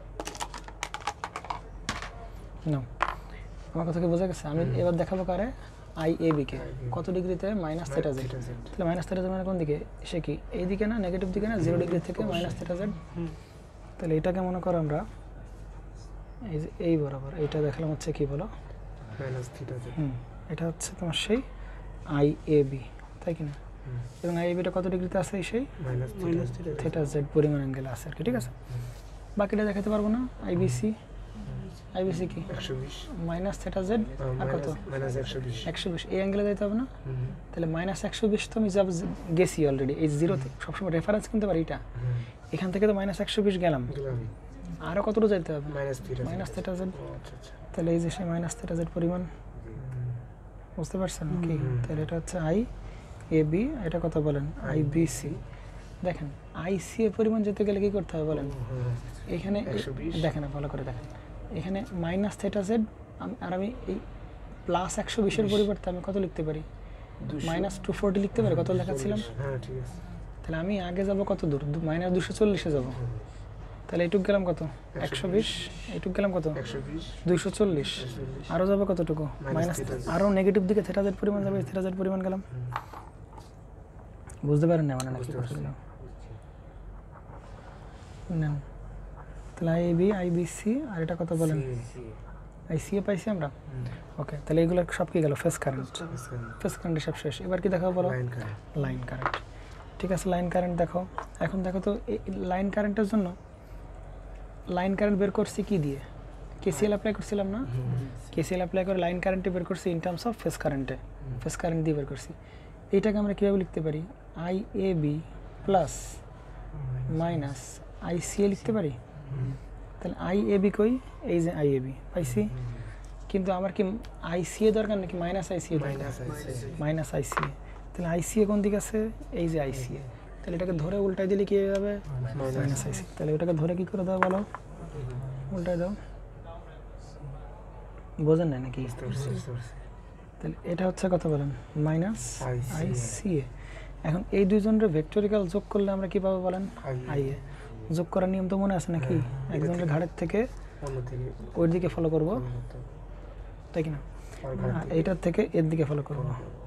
না আমার কথা কি বোঝা গেছে? আমি এবার দেখাবো কারে? আই এ বি কে। কত ডিগ্রিতে? Minus theta Z. তাহলে মাইনাস থেটা জেড মানে কোন দিকে? সে কি এই দিকে না, নেগেটিভ দিকে না? জিরো ডিগ্রি থেকে মাইনাস থেটা জেড। তাহলে এটাকে মনে করো আমরা এই যে এই বরাবর, এইটা দেখালাম হচ্ছে কি বলো মাইনাস থিটা জেড। হুম, এটা হচ্ছে তোমার সেই আই এ বি, তাই কি না? এবং আই এ বিটা কত ডিগ্রিতে আছে? সেই মাইনাস থিটা থেটা জেড পরিমাণ অ্যাঙ্গেল আছে আর কি, ঠিক আছে? বাকিটা দেখাতে পারবো না। আইবিসি, আইবিসি কি? একশো বিশ মাইনাস থেটা জেড আর কত? মাইনাস একশো বিশ একশো বিশ। এই অ্যাঙ্গেলে যেতে হবে না? তাহলে মাইনাস একশো বিশ তো আমি যাব গেছি অলরেডি, এই জিরোতে সবসময় রেফারেন্স কিনতে পারি এটা। এখান থেকে তো মাইনাস একশো বিশ গেলাম, আরও কতটুকু যেতে হবে? Minus theta minus theta Z. আচ্ছা আচ্ছা তাহলে এই যে সেই মাইনাস থেটা জেড পরিমাণ, বুঝতে পারছেন কি? তাহলে এটা হচ্ছে আই এ বি, এটা কত বলেন? I B C. দেখেন আই সি এ পরিমাণ যেতে গেলে কি করতে হবে বলেন? এখানে দেখেন ভালো করে দেখেন, এখানে মাইনাস থেটা জেড, আর আমি এই প্লাস একশো বিশের পরিবর্তে আমি কত লিখতে পারি? মাইনাস টু ফোরটি লিখতে পারি। কত দেখাচ্ছিলাম? হ্যাঁ ঠিক আছে। তাহলে আমি আগে যাব কত দূর? মাইনাস দুশো চল্লিশে যাবো। তাহলে এইটুক গেলাম কত? একশো বিশ। এইটুক গেলাম কত? একশো বিশ দুইশো চল্লিশ। আরও যাবে কতটুকু? মাইনাস, আরও নেগেটিভ দিকে থেটা জেড পরিমাণ যাবে, থেটা জেড পরিমাণ গেলাম। বুঝতে পারেন না মানে নাকি? নেন তাহলে I B, I B C, আর এটা কত বলেন? আই সি এ পাইছি আমরা। ওকে, তাহলে এগুলো সব কি গেল? Face current. ফেস কারেন্ট সব শেষ। এবার কি দেখাবো বলো? Line current. ঠিক আছে, লাইন কারেন্ট দেখো। এখন দেখো তো লাইন কারেন্টের জন্য লাইন কারেন্ট বের করছি কি দিয়ে? কেসিএল অ্যাপ্লাই করছিলাম না? কেসিএল অ্যাপ্লাই করে লাইন কারেন্টে বের করছি ইন টার্মস অফ ফেস কারেন্টে, ফেস কারেন্ট দিয়ে বের করছি। এইটাকে আমরা কীভাবে লিখতে পারি? I A B plus minus I C A লিখতে পারি। তাহলে আই এ বি কই? এই যে আই এ বি পাইছি, কিন্তু আমার কি আই সি এ দরকার নাকি মাইনাস আই সি এ দরকার? Minus I C A. তাহলে আই সি এ কোন দিকে আছে? এই যে আই সি এ। তাহলে এটাকে ধরে উল্টাই দিলে কি হয়ে যাবে? Minus I C. তাহলে ওটাকে ধরে কি করে দাও বলো? উল্টাই দাও। বোঝেন না নাকি? তাহলে এটা হচ্ছে কত বলেন? Minus I C A. এখন এই দুইজনের ভেক্টরিক্যাল যোগ করলে আমরা কি পাবো বলেন? I A. যোগ করার নিয়ম তো মনে আছে নাকি? একজনের ঘাড়ের থেকে ওই দিকে ফলো করব, তাই কি না? এইটার থেকে এর দিকে ফলো করব,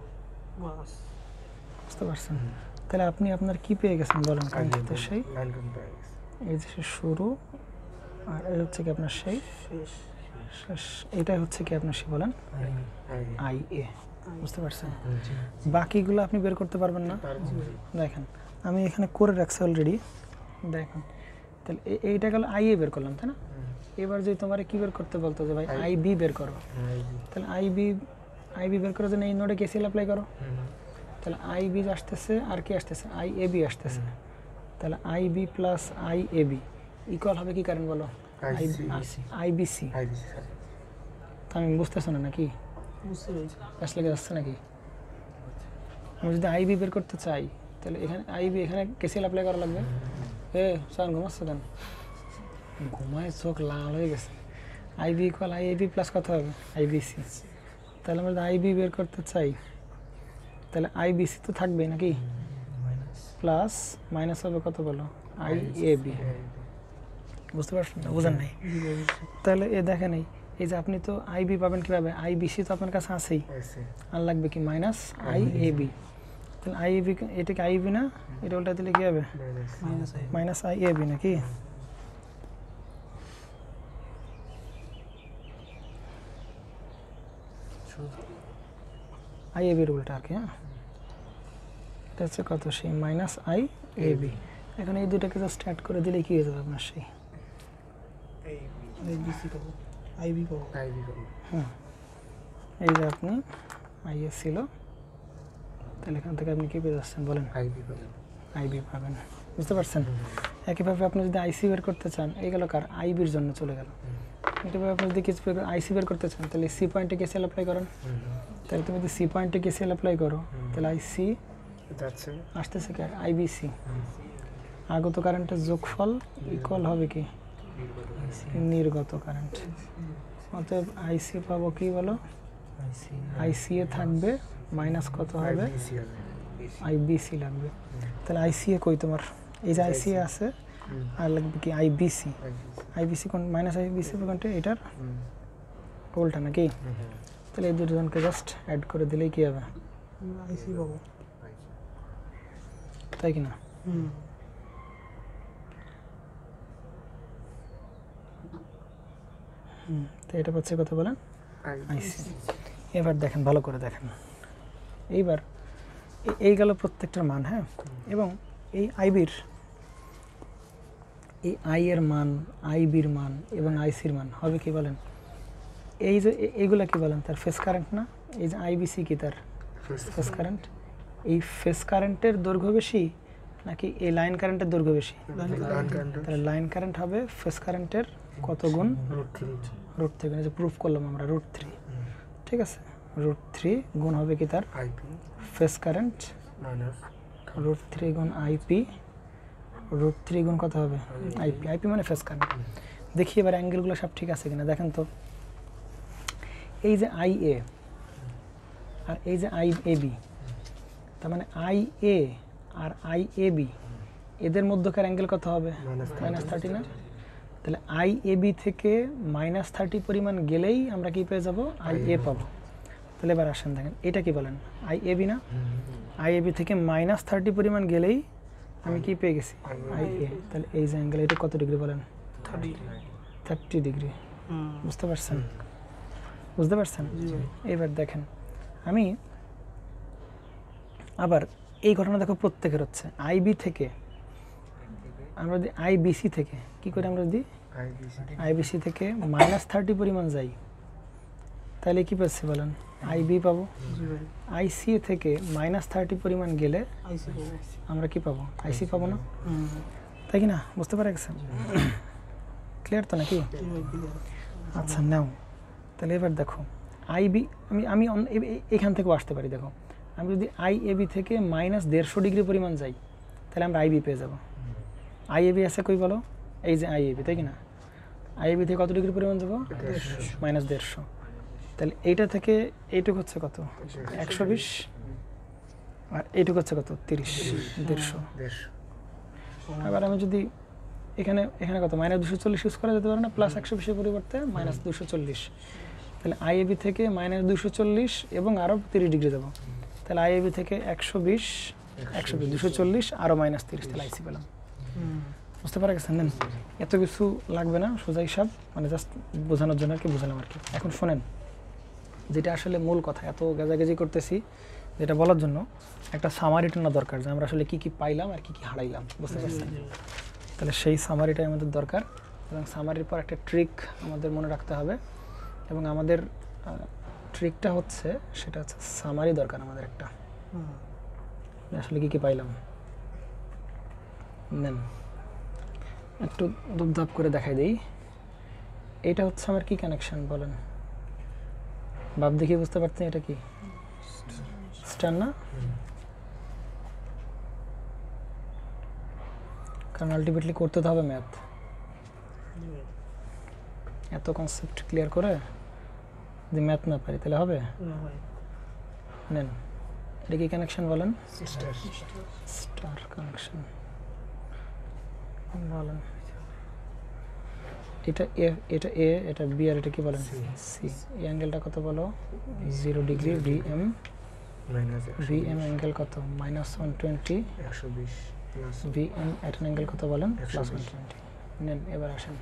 বুঝতে পারছেন? তাহলে আপনি আপনার কি পেয়ে গেছেন বলেন? কাঙ্ক্ষিত সেই, এই যে শুরু, আর এই হচ্ছে কি আপনার সেই শেষ। এটাই হচ্ছে কি আপনার সে বলেন আই এ, বুঝতে পারছেন? বাকিগুলো আপনি বের করতে পারবেন না। দেখেন আমি এখানে করে রাখছি অলরেডি, দেখেন। তাহলে এইটা গেল আই এ বের করলাম, তাই না? এবার যদি তোমার কি বের করতে বলতো যে ভাই আই বি বের করো, তাহলে আই বি আই বি বের করার জন্য এই নোডে কেসিএল অ্যাপ্লাই করো। তাহলে আই বি আসতেছে আর কি আসতেছে আই এ বি আসতেছে, তাহলে I B plus I A B equal হবে কি কারেন্ট বলো? I B C. IBC sir. তা আমি বুঝতেছো না নাকি? বুঝতে পেরেছি। ক্লাস লেগে যাচ্ছে নাকি? আমি যদি আই বি বের করতে চাই তাহলে এখানে আই বি এখানে কেসিএল অ্যাপ্লাই করা লাগবে। এ স্যার ঘুমাচ্ছ কেন? ঘুমায় চোখ লাল হয়ে গেছে। I B equal I A B plus কত হবে? I B C. তাহলে আমরা যদি আই বি বের করতে চাই তাহলে আই বি সি তো থাকবেই নাকি, প্লাস মাইনাস হবে কত বলো? I A B. বুঝতে পারছেন না? বুঝেন নাই? তাহলে এ দেখেন এই এই যে আপনি তো আই বি পাবেন কীভাবে? আই বি সি তো আপনার কাছে আছেই, আর লাগবে কি মাইনাস আই এ বি। তাহলে আই এ বি এটা কি আই বি না? এটা উল্টা দিলে কী হবে? Minus I minus I A B নাকি? আই এ বির উল্টা আর কি। হ্যাঁ, এটা হচ্ছে কত? সেই মাইনাস আই এ বি। এখন এই দুটাকে জাস্ট অ্যাড করে দিলে কি হয়ে যাবে আপনার? সেই আইবিসি পাবো, আইবি পাবো। আইবি পাবো। হুম, এই যে আপনি আই এ ছিল, তাহলে এখান থেকে আপনি কী পেয়ে যাচ্ছেন বলেন? আইবি পাবো। আইবি পাবেন। বুঝতে পারছেন? একইভাবে আপনি যদি আইসি বের করতে চান, এই গেল কার? আইবির জন্য চলে গেল। একইভাবে আপনি যদি কিছু আইসি বের করতে চান তাহলে সি পয়েন্টে কেসিএল অ্যাপ্লাই করেন। তাহলে তুমি যদি সি পয়েন্টে কেসিএল অ্যাপ্লাই করো তাহলে আইসি যাচ্ছে আসতেছে কি? আইবিসি। আগত কারেন্টের যোগফল ইকুয়াল হবে কি? নির্গত কারেন্ট। অতএব আইসি পাবো কি বলো? আইসি এ থাকবে মাইনাস কত হবে? আইবিসি হবে। আইবিসি লাগবে। তাহলে আইসিএ কই তোমার? এই যে আইসিএ আছে, আর লাগবে কি? আইবিসি। আইবিসি কোন? মাইনাস আইবিসি কোনটা? এটার উল্টা নাকি? তাহলে এই দুজনকে জাস্ট অ্যাড করে দিলেই কি হবে? আইসি পাবো। তাই কি না? হুম। হুম, তো এটা পাচ্ছে কত বলেন? আইবি। আইসি। এবার দেখেন, ভালো করে দেখেন। এইবার এ- এই গেল প্রত্যেকটার মান। হ্যাঁ, এবং এই আইবির এই আই এর মান, আইবির মান এবং আইসির মান হবে কি বলেন? এই যে এ- এইগুলা কি বলেন? তার ফেস কারেন্ট না? এই যে আইবিসি কি তার ফেস কারেন্ট? এই ফেস কারেন্টের দৈর্ঘ্য বেশি নাকি এই লাইন কারেন্টের দৈর্ঘ্য বেশি? তাহলে লাইন কারেন্ট হবে ফেস কারেন্টের কত গুণ? Root three. Root three. যে প্রুফ করলাম আমরা রুট থ্রি। ঠিক আছে, রুট থ্রি গুণ হবে কি তার IP phase current, minus root three গুণ আইপি। রুট থ্রি গুণ কত হবে? আইপি। আইপি মানে ফেস কারেন্ট। দেখি এবার অ্যাঙ্গেলগুলো সব ঠিক আছে কিনা দেখেন তো। এই যে আই এ আর এই যে আই এ বি, তার মানে আই এ আর আই এ বি এদের মধ্যকার অ্যাঙ্গেল কত হবে? মাইনাস থার্টি না? তাহলে আই এ বি থেকে মাইনাস থার্টি পরিমাণ গেলেই আমরা কি পেয়ে যাব? আই এ পাবো। তাহলে এবার আসেন দেখেন, এটা কি বলেন? আই এ বি না? আই এ বি থেকে মাইনাস থার্টি পরিমাণ গেলেই আমি কি পেয়ে গেছি? I A. তাহলে এই যে অ্যাঙ্গেল এটা কত ডিগ্রি বলেন? থার্টি। Thirty degree. হুম। বুঝতে পারছেন? বুঝতে পারছেন? এবার দেখেন, আমি আবার এই ঘটনা দেখো প্রত্যেকের হচ্ছে। আইবি থেকে আমরা যদি আইবিসি থেকে কি করে আমরা যদি আইবিসি আইবিসি থেকে মাইনাস থার্টি পরিমাণ যাই তাহলে কি পাচ্ছি বলেন? আইবি পাবো। জি ভাই। আইসি থেকে মাইনাস থার্টি পরিমাণ গেলে আইসি পাবো। আমরা কি পাবো? আইসি পাবো না? হুম। তাই কি না? বুঝতে পারা গেছে? ক্লিয়ার তো নাকি? জি ভাই, clear। আচ্ছা নাও, তাহলে এবার দেখো আইবি আমি আমি অন- এ- এ- এখান থেকেও আসতে পারি। দেখো আমি যদি আই এবি থেকে মাইনাস দেড়শো ডিগ্রি পরিমাণ যাই তাহলে আমরা আইবি পেয়ে যাব। আই এবি আছে কই বলো? এই যে আই এবি, তাই কি না? আই এবি থেকে কত ডিগ্রি পরিমাণ যাবো? মাইনাস দেড়শো। তাহলে এইটা থেকে এইটুকু হচ্ছে কত? একশো বিশ। আর এইটুকু হচ্ছে কত? তিরিশ। দেড়শো। দেড়শো। এবার আমি যদি এখানে এখানে কত মাইনাস দুশো চল্লিশ ইউজ করা যেতে পারে না? প্লাস একশো বিশের পরিবর্তে মাইনাস দুশো চল্লিশ। তাহলে আইএবি থেকে মাইনাস দুশো চল্লিশ এবং আরও তিরিশ ডিগ্রি দেবো। তাহলে আইএবি থেকে একশো বিশ, একশো বিশ, দুশো চল্লিশ আরও মাইনাস তিরিশ। তাহলে আইসি পেলাম। হুম। বুঝতে পারা গেছেন? দেন এত কিছু লাগবে না, সোজা হিসাব, মানে জাস্ট বোঝানোর জন্য আর কি বোঝালাম আর কি। এখন শোনেন, যেটা আসলে মূল কথা, এত গেজাগেজি করতেছি যেটা বলার জন্য একটা সামারি টানা দরকার যে আমরা আসলে কী কী পাইলাম আর কী কী হারাইলাম। বুঝতে পারছেন? তাহলে সেই সামারিটাই আমাদের দরকার, এবং সামারির পর একটা ট্রিক আমাদের মনে রাখতে হবে, এবং আমাদের ট্রিকটা হচ্ছে সেটা হচ্ছে সামারি দরকার আমাদের একটা। হুম। আসলে কি কি পাইলাম নেন একটু দুপধাপ করে দেখাই দিই। এটা হচ্ছে আমার কি কানেকশন বলেন, ভাব দেখি বুঝতে পারছেন এটা কি স্টার না? কারণ আলটিমেটলি করতে তো হবে ম্যাথ। এত কনসেপ্ট ক্লিয়ার করে যদি ম্যাথ না পারি তাহলে হবে? না ভাই নেন এটা কি কানেকশন বলেন? স্টার স্টার কানেকশন বলেন। এটা এ, এটা এ, এটা বি, আর এটা কি বলেন? সি। এই অ্যাঙ্গেলটা কত বলো? Zero degree. V M, minus V M angle কত? Minus one twenty. একশো বিশ plus V M at an angle কত বলেন? একশো প্লাস ওয়ান বিশ। টোয়েন্টি। নেন এবার আসেন,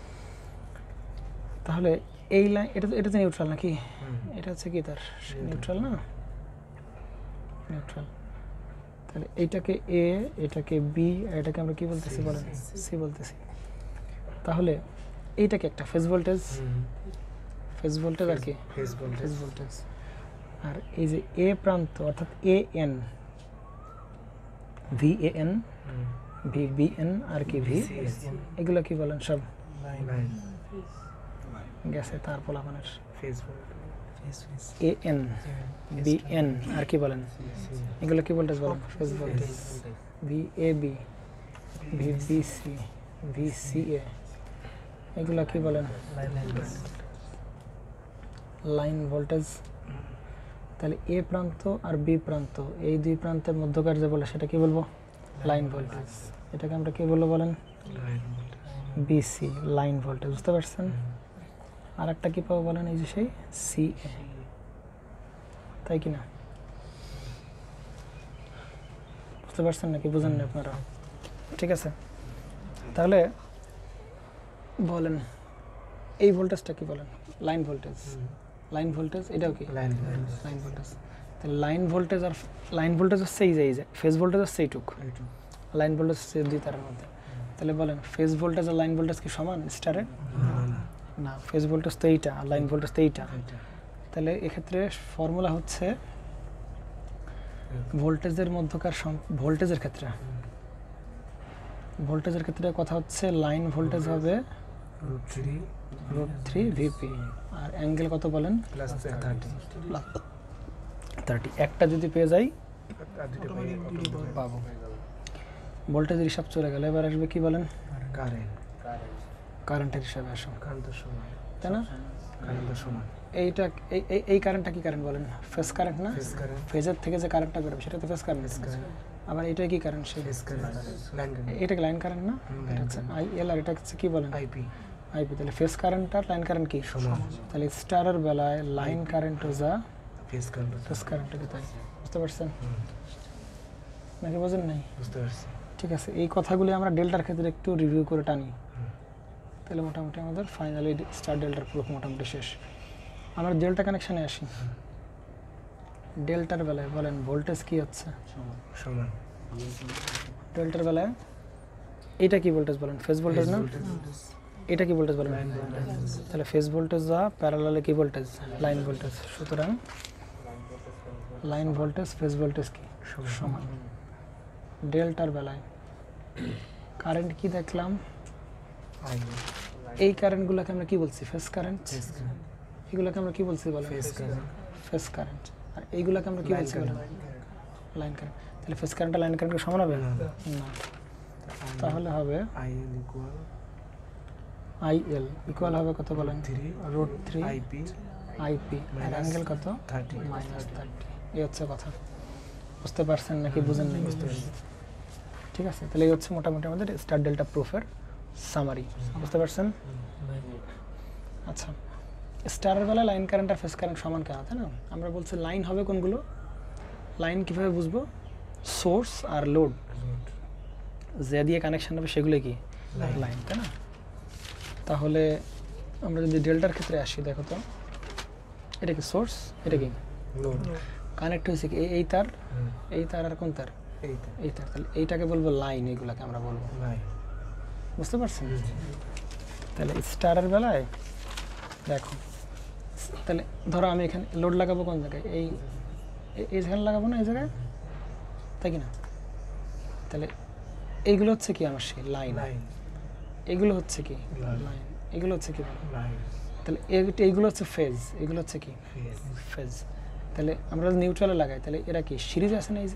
তাহলে এই লাইন এটা তো এটা তো নিউট্রাল নাকি? এটা হচ্ছে কি তার নিউট্রাল না? নিউট্রাল। তাহলে এইটাকে এ, এটাকে বি, আর এটাকে আমরা কি বলতেছি বলেন? সি বলতেছি। তাহলে এইটাকে একটা ফেজ ভোল্টেজ, ফেজ ভোল্টেজ আর কি ফেজ ভোল্টেজ ফেজ ভোল্টেজ। আর এই যে এ প্রান্ত অর্থাৎ A N, V A N, V B N আর কি ভি, এগুলো কি বলেন সব? লাইন গেছে তার পোলাপানের। Phase voltage A N, B N আর কি বলেন? এগুলো কি ভোল্টেজ বলেন? Phase voltage. V A B, V B C, V C A, এগুলো কি বলেন? Line voltage. তাহলে এ প্রান্ত আর বি প্রান্ত এই দুই প্রান্তের মধ্যকার যে বলে সেটা কি বলবো? Line voltage. এটাকে আমরা কি বলবো বলেন? Line voltage BC, line voltage. বুঝতে পারছেন? আর একটা কি পাবো বলেন? এই যে সেই সি এ, তাই কি না? বুঝতে পারছেন নাকি বুঝেন না আপনারা? ঠিক আছে, তাহলে বলেন এই ভোল্টেজটা কি বলেন? Line voltage. লাইন ভোল্টেজ এটাও কি লাইন ভোল্টেজ লাইন ভোল্টেজ। তাহলে লাইন ভোল্টেজ আর লাইন ভোল্টেজ হচ্ছে এই যে এই যে ফেজ ভোল্টেজ হচ্ছে এইটুক, লাইন ভোল্টেজ হচ্ছে দুই তারের মধ্যে। তাহলে বলেন ফেজ ভোল্টেজ আর লাইন ভোল্টেজ কি সমান স্টারের? না, ফেজ ভোল্টেজ তো এইটা আর লাইন ভোল্টেজ তো এইটা। তাহলে এক্ষেত্রে ফর্মুলা হচ্ছে ভোল্টেজের মধ্যকার ভোল্টেজের ক্ষেত্রে ভোল্টেজের ক্ষেত্রে কথা হচ্ছে লাইন ভোল্টেজ হবে root three root three VP, আর অ্যাঙ্গেল কত বলেন? Plus thirty thirty. একটা যদি পেয়ে যাই আর দুটো পাবো। ভোল্টেজের হিসাব চলে গেল, এবার আসবে কি বলেন? কারেন্ট কারেন্টের হিসাবে আসো, কারেন্ট তো সমান তাই না? কারেন্ট তো সমান এইটা এই এই- এই কারেন্টটা কি কারেন্ট বলেন? ফেজ কারেন্ট না? ফেজ কারেন্ট ফেজের থেকে যে কারেন্টটা বেরোবে সেটা তো ফেজ কারেন্ট। আবার এটা কি কারেন্ট? সেই ফেজ কারেন্ট লাইন কারেন্ট এটা লাইন কারেন্ট না? হুম, এটা হচ্ছে আই এল, আর এটা হচ্ছে কি বলেন? IP IP. তাহলে ফেজ কারেন্ট আর লাইন কারেন্ট কি সমান তাহলে স্টারের বেলায় লাইন কারেন্ট যা ফেজ কারেন্ট ফেজ কারেন্টটা কি তাই? বুঝতে পারছেন নাকি বোঝেন নাই? বুঝতে পারছি ঠিক আছে, এই কথাগুলি আমরা ডেল্টার ক্ষেত্রে একটু রিভিউ করে টানি, তাহলে মোটামুটি আমাদের ফাইনালি স্টার ডেল্টার প্রুফ মোটামুটি শেষ। আমরা ডেল্টা কানেকশানে আসি। ডেল্টার বেলায় বলেন ভোল্টেজ কি হচ্ছে? সমান ডেল্টার বেলায় এটা কি ভোল্টেজ বলেন? ফেজ ভোল্টেজ না? এটা কি ভোল্টেজ বলেন? তাহলে ফেজ ভোল্টেজ যা প্যারালালে কি ভোল্টেজ? Line voltage. সুতরাং লাইন ভোল্টেজ ফেজ ভোল্টেজ কি সমান। ডেল্টার বেলায় কারেন্ট কি দেখলাম? আই এই কারেন্টগুলোকে আমরা কি বলছি? Phase current. ফেজ কারেন্ট এগুলোকে আমরা কি বলছি বলেন? Phase current phase current. আর এইগুলোকে আমরা কি বলছি বলেন? Line current. তাহলে ফেজ কারেন্ট আর লাইন কারেন্ট সমান হবে না? তাহলে হবে I L equal I L equal হবে কত বলেন? Three root three IP IP, আর অ্যাঙ্গেল কত? Thirty minus thirty. এই হচ্ছে কথা। বুঝতে পারছেন নাকি বুঝেন নাই? বুঝতে পারছি। ঠিক আছে, তাহলে এই হচ্ছে মোটামুটি আমাদের স্টার ডেল্টা প্রুফের সামারি। বুঝতে পারছেন? আচ্ছা, স্টারের বেলায় লাইন কারেন্ট আর ফেজ কারেন্ট সমান কেন, তাই না? আমরা বলছি লাইন হবে কোনগুলো? লাইন কিভাবে বুঝবো? সোর্স আর লোড যে দিয়ে কানেকশন হবে সেগুলো কি লাইন, তাই না? তাহলে আমরা যদি ডেল্টার ক্ষেত্রে আসি, দেখো তো এটা কি সোর্স, এটা কি লোড কানেক্ট হয়েছে কি এই তার, এই তার আর কোন তার? এইটা এই তার। তাহলে এইটাকে বলবো লাইন, এইগুলাকে আমরা বলবো। নাই বুঝতে পারছেন? তাহলে স্টারের বেলায় দেখো, তাহলে ধরো আমি এখানে লোড লাগাবো কোন জায়গায়? এই এই জায়গায় লাগাবো না? এই জায়গায় তাই কি না? তাহলে এইগুলো হচ্ছে কি আমার সেই লাইন, লাইন এগুলো হচ্ছে কি Line. লাইন, এগুলো হচ্ছে কি? লাইন তাহলে এ- এইগুলো হচ্ছে ফেজ, এগুলো হচ্ছে কি ফেজ ফেজ। তাহলে আমরা নিউট্রালে লাগাই, তাহলে এরা কি সিরিজ আছে না? এই যে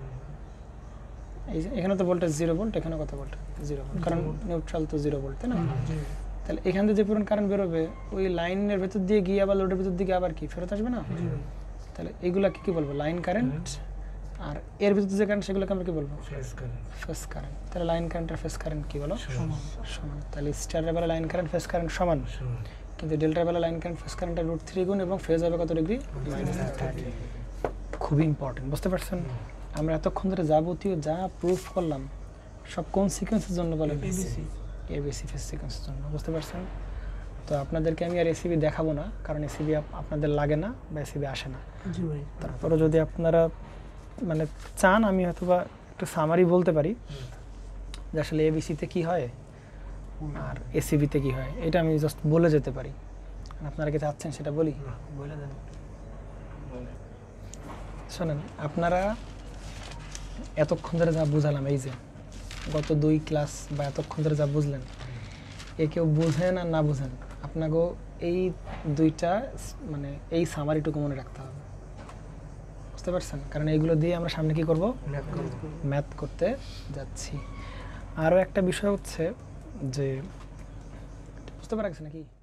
এই যে এখানে তো ভোল্টেজ জিরো ভোল্ট, এখানে কত ভোল্ট? জিরো ভোল্ট, কারণ নিউট্রাল তো জিরো ভোল্ট, তাই না? জি তাহলে এখান থেকে যে পরিমাণ কারেন্ট বেরোবে ওই লাইনের ভেতর দিয়ে গিয়ে আবার লোডের ভেতর দিকে আবার কি ফেরত আসবে না? জি ভাই তাহলে এইগুলাকে কি বলবো? Line current. আর এর ভিতর যে কারেন্ট সেগুলোকে আমরা কি বলবো? Phase current phase current. তাহলে লাইন কারেন্ট আর ফেজ কারেন্ট কি বলো? সমান সমান। তাহলে স্টারের বেলা লাইন কারেন্ট ফেজ কারেন্ট সমান, সমান কিন্তু ডেল্টার বেলা লাইন কারেন্ট ফেজ কারেন্টের রুট থ্রি গুণ এবং ফেজ হবে কত ডিগ্রি? Minus thirty. খুবই ইম্পর্টেন্ট, বুঝতে পারছেন? আমরা এতক্ষণ ধরে যাবতীয় যা প্রুফ করলাম সব কোন সিকোয়েন্সের জন্য বলেন? এবিসি এবিসি ফেজ সিকোয়েন্সের জন্য, বুঝতে পারছেন? তো আপনাদেরকে আমি আর এসিবি দেখাবো না, কারণ এসিবি আপনাদের লাগে না বা এসিবি আসে না। জি ভাই তারপরে যদি আপনারা মানে চান আমি হয়তো বা একটু সামারি বলতে পারি যে আসলে এবিসিতে কি হয় আর এসিবিতে কি হয়, এটা আমি জাস্ট বলে যেতে পারি। আপনারা কি চাচ্ছেন সেটা বলি? বলে দেন শোনেন, আপনারা এতক্ষণ ধরে যা বুঝালাম, এই যে গত দুই ক্লাস বা এতক্ষণ ধরে যা বুঝলেন, এ কেউ বুঝেন আর না বুঝেন, আপনাকেও এই দুইটা মানে এই সামারিটুকু মনে রাখতে হবে, বুঝতে পারছেন? কারণ এইগুলো দিয়ে আমরা সামনে কি করব? ম্যাথ করব ম্যাথ করতে যাচ্ছি। আরও একটা বিষয় হচ্ছে যে বুঝতে পারছেন নাকি?